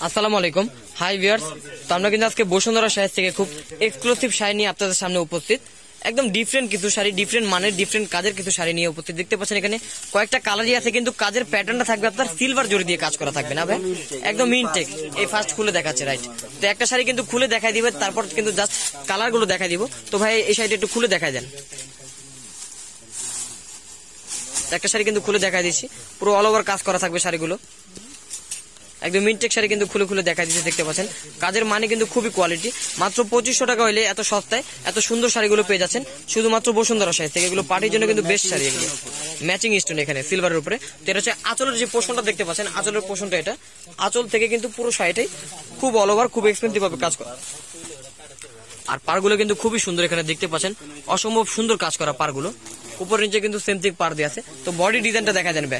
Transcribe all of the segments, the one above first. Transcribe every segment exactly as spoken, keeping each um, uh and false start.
আসসালামু আলাইকুম, hi viewers. তো আমরা কিন্তু আজকে বসুন্ধরা শাড়ি থেকে খুব এক্সক্লুসিভ শাড়ি নিয়ে আপনাদের সামনে উপস্থিত। একদম ডিফারেন্ট কিছু শাড়ি, ডিফারেন্ট মানের, ডিফারেন্ট কাজের কিছু শাড়ি নিয়ে উপস্থিত। দেখতে পাচ্ছেন এখানে কয়েকটা কালারই আছে, কিন্তু কাজের প্যাটার্নটা থাকবে আপনার সিলভার জরি দিয়ে কাজ করা থাকবে না ভাই, একদম ইনটেক। এই ফার্স্ট খুলে দেখাচ্ছে, রাইট? তো একটা শাড়ি কিন্তু খুলে দেখাই দিবে, তারপর কিন্তু জাস্ট কালার গুলো দেখাই দিব। তো ভাই এই শাড়িটা একটু খুলে দেখাই দেন। একটা শাড়ি কিন্তু খুলে দেখাই দিচ্ছি, পুরো অল ওভার কাজ করা থাকবে শাড়িগুলো, একদম মিনটেক শাড়ি কিন্তু খুলে খুলে দেখা দিচ্ছে। দেখতে পাচ্ছেন কাজের মানে কিন্তু খুবই কোয়ালিটি। মাত্র পঁচিশশো টাকা হইলে এত সস্তায় এত সুন্দর শাড়িগুলো পেয়ে যাচ্ছেন শুধুমাত্র বসুন্ধরা শাড়ি থেকে। এগুলো পার্টির জন্য কিন্তু বেস্ট শাড়ি, এগুলো ম্যাচিং স্টোন এখানে সিলভারের উপরে। তো এটা হচ্ছে আঁচলের যে পোর্শনটা দেখতে পাচ্ছেন, আঁচলের পোর্শনটা এটা আঁচল থেকে কিন্তু পুরো শাড়িটাই খুব অল ওভার, খুব এক্সপেন্সিভ ভাবে কাজ করা। আর পারগুলো কিন্তু খুবই সুন্দর, এখানে দেখতে পাচ্ছেন অসম্ভব সুন্দর কাজ করা পারগুলো। উপর নিচে কিন্তু সেম থিং পার দিয়ে আছে। তো বডি ডিজাইনটা দেখা যাবে,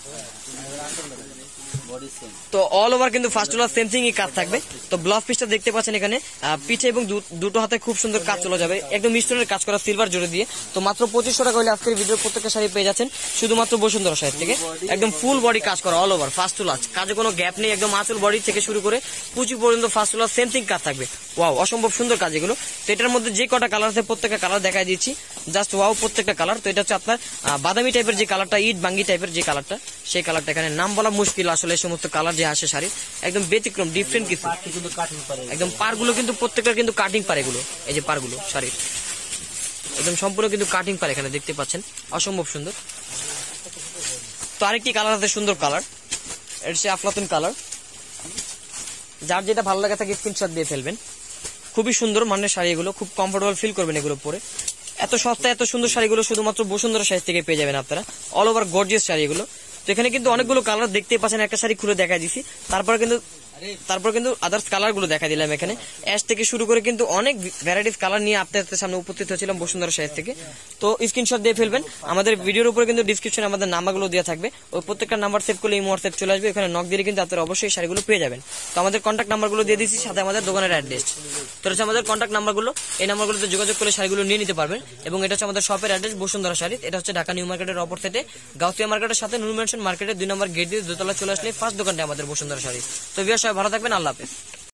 তো অল ওভার কিন্তু ফার্স্ট ওভার সেম থিং কাজ থাকবে। তো ব্লাউজ পিসটা দেখতে পাচ্ছেন এখানে পিঠে এবং দুটো হাতে খুব সুন্দর কাজ চলে যাবে, একদম স্টোনের কাজ করা সিলভার জুড়ে দিয়ে। তো মাত্র পঁচিশশো টাকা হলে আজকের ভিডিও প্রত্যেকটা শাড়ি পেয়ে যাচ্ছেন শুধুমাত্র বসুন্ধরা শাড়ি থেকে। একদম ফুল বডি কাজ করা অল ওভার ফার্স্ট ওয়াচ, কাজে কোনো গ্যাপ নেই, একদম আঁচল বডি থেকে শুরু করে কুচি পর্যন্ত ফার্স্ট ওয়াচ সেম থিং কাজ থাকবে। ওয়াও, অসম্ভব সুন্দর কাজ এগুলো। তো এটার মধ্যে যে কটা কালার আছে প্রত্যেকটা কালার দেখাই দিচ্ছি, জাস্ট ওয়াও প্রত্যেকটা কালার। তো এটা হচ্ছে আপনার বাদামি টাইপের যে কালারটা, ইট বাঙ্গি টাইপের যে কালারটা, সেই কালারটা এখানে নাম বলা মুশকিল আসলে। এই সমস্ত কালার যে আসে শাড়ি একদম ব্যতিক্রম, ডিফারেন্ট কিছু, একদম পারগুলো কিন্তু প্রত্যেকটা কিন্তু কাটিং পার, এগুলো এই যে পারগুলো শাড়ির একদম সম্পূর্ণ কিন্তু কাটিং পার, এখানে দেখতে পাচ্ছেন অসম্ভব সুন্দর। তো আরেকটি কালার আছে সুন্দর কালার, এটা হচ্ছে আফলাতুন কালার। যার যেটা ভালো লাগে থাকে স্ক্রিনশট দিয়ে ফেলবেন। খুবই সুন্দর মানের শাড়ি এগুলো, খুব কমফোর্টেবল ফিল করবেন এগুলো পরে। এত সস্তা এত সুন্দর শাড়িগুলো শুধুমাত্র বসুন্ধরা শাড়ি থেকে পেয়ে যাবেন আপনারা, অল ওভার গর্জিয়াস শাড়ি এগুলো। তো এখানে কিন্তু অনেকগুলো কালার দেখতে পাচ্ছেন, একটা শাড়ি খুলে দেখা দিছি, তারপরে কিন্তু তারপর কিন্তু আদার্স কালার গুলো দেখা দিলাম এখানে। অ্যাশ থেকে শুরু করে কিন্তু অনেক ভ্যারাইটিস কালার নিয়ে আপনাদের সামনে উপস্থিত হয়েছিলাম বসুন্ধরা শাড়ি থেকে। তো স্ক্রিনশট দিয়ে ফেলবেন। আমাদের ভিডিওর উপরে কিন্তু ডিসক্রিপশনে আমাদের নাম্বারগুলো দেওয়া থাকবে, ওই প্রত্যেকটা নাম্বার সেভ করলে ইমো হোয়াটসঅ্যাপ চলে আসবে, এখানে নক দিলে কিন্তু আপনারা অবশ্যই শাড়িগুলো পেয়ে যাবেন। তো আমাদের কন্ট্যাক্ট নাম্বারগুলো দিয়ে দিচ্ছি, সাথে আমাদের দোকানের অ্যাড্রেস। তো হচ্ছে আমাদের কন্ট্যাক্ট নাম্বারগুলো, এই নাম্বারগুলোতে যোগাযোগ করলে শাড়িগুলো নিয়ে নিতে পারবেন। এবং এটা হচ্ছে আমাদের শপের অ্যাড্রেস বসুন্ধরা শাড়ি, এটা হচ্ছে ঢাকা নিউ মার্কেটের অপর সাইডে গাউসিয়া মার্কেটের সাথে নুন মেনশন মার্কেটের দুই নম্বর গেট দিয়ে দোতলা চলে আসলে ফার্স্ট দোকানটা আমাদের বসুন্ধরা শাড়ি। তো ভিউয়ার্স সবাই ভালো থাকবেন, আল্লাহ হাফেজ।